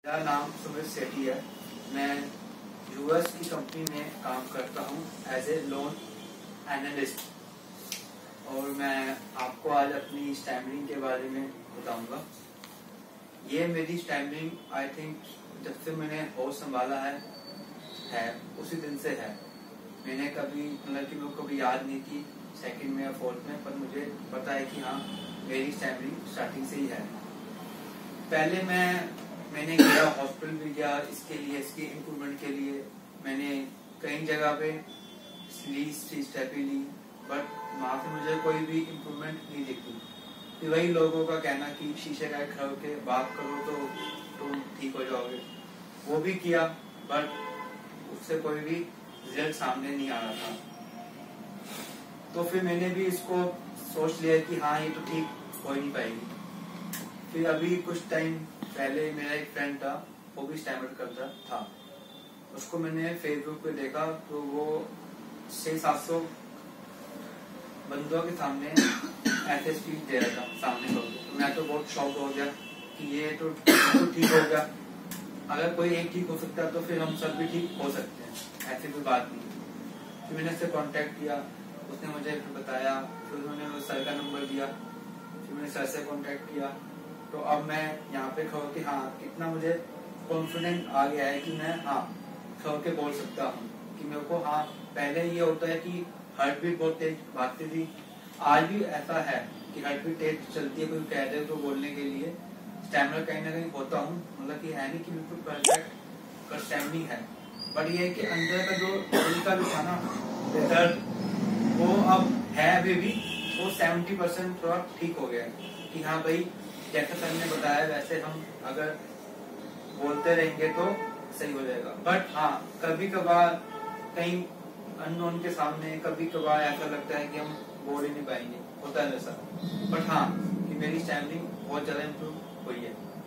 मेरा नाम सुमित सेठी है। मैं यूएस की कंपनी में काम करता हूँ एज ए लोन एनालिस्ट और मैं आपको आज अपनी स्टैमरिंग के बारे में बताऊंगा। ये मेरी स्टैमरिंग आई थिंक जब से मैंने होश संभाला है उसी दिन से है। मैंने कभी मतलब कि मेरे को कभी याद नहीं की सेकंड में या फोर्थ में, पर मुझे पता है कि हाँ मेरी स्टैमरिंग स्टार्टिंग से ही है। पहले मैंने गया हॉस्पिटल भी गया इसके लिए, इसके इम्प्रूवमेंट के लिए। मैंने कई जगह पे स्टेपी ली, बट वहां से मुझे कोई भी इम्प्रूवमेंट नहीं दिखी। फिर वही लोगों का कहना कि शीशे का खड़े के बात करो तो तुम ठीक हो जाओगे, वो भी किया बट उससे कोई भी रिजल्ट सामने नहीं आ रहा था। तो फिर मैंने भी इसको सोच लिया कि हाँ ये तो ठीक हो ही नहीं पाएगी। फिर अभी कुछ टाइम पहले मेरा एक फ्रेंड था, वो भी स्टैमर करता था। उसको मैंने फेसबुक पे देखा तो वो 600-700 बंदों के सामने ऐसे स्पीच दे रहा था सामने लोगों को। तो मैं तो बहुत शॉक हो गया कि ये तो ठीक हो गया। अगर कोई एक ठीक हो सकता है तो फिर हम सब भी ठीक हो सकते हैं, ऐसी कोई बात नहीं। फिर मैंने उससे कांटेक्ट किया, उसने मुझे बताया, फिर उन्होंने सर का नंबर दिया, फिर मैंने सर से कांटेक्ट किया। तो अब मैं यहाँ पे खड़ो कि हाँ कितना मुझे कॉन्फिडेंट आ गया है कि मैं हाँ खड़ो के बोल सकता हूँ कि मेरे को हाँ। पहले ये होता है कि हार्ट बीट बहुत तेज भागती थी, आज भी ऐसा है कि हार्ट बीट तेज चलती है। कोई कह दे तो बोलने के लिए स्टैमर कहीं ना कहीं होता हूँ, मतलब कि है नहीं कि बिल्कुल परफेक्ट पर स्टैमरिंग है। बट ये है कि अंदर का जो दिल का जो था ना दर्द, वो अब है अभी भी, वो 70% थोड़ा ठीक हो गया है कि हाँ भाई जैसा सर ने बताया वैसे हम अगर बोलते रहेंगे तो सही हो जाएगा। बट हाँ कभी कभार कहीं अननोन के सामने कभी कभार ऐसा लगता है कि हम बोल ही नहीं पाएंगे, होता है वैसा। बट हाँ कि मेरी स्टैमरिंग बहुत ज्यादा इम्प्रूव हुई है।